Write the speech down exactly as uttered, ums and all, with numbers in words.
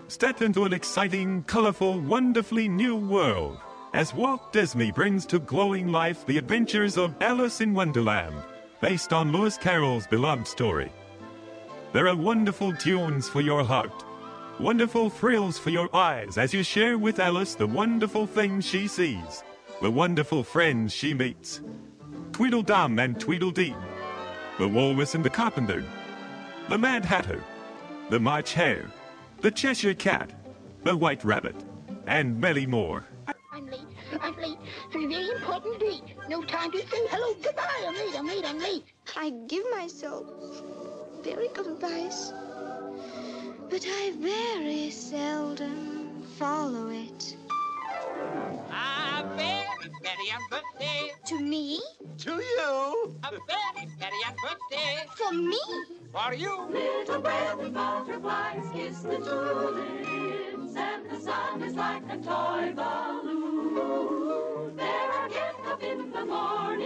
Step into an exciting, colorful, wonderfully new world as Walt Disney brings to glowing life the adventures of Alice in Wonderland, based on Lewis Carroll's beloved story. There are wonderful tunes for your heart, wonderful thrills for your eyes as you share with Alice the wonderful things she sees, the wonderful friends she meets. Tweedledum and Tweedledee, the Walrus and the Carpenter, the Mad Hatter, the March Hare, the Cheshire Cat, the White Rabbit, and many more. I'm late. I'm late for a very important date. No time to say hello. Goodbye. I'm late. I'm late. I'm late. I give myself very good advice, but I very seldom follow it. A very, very birthday. To me? To you. A very, very birthday. For me? For you. Little brown butterflies kiss the tulips, and the sun is like a toy balloon. There are get up in the morning.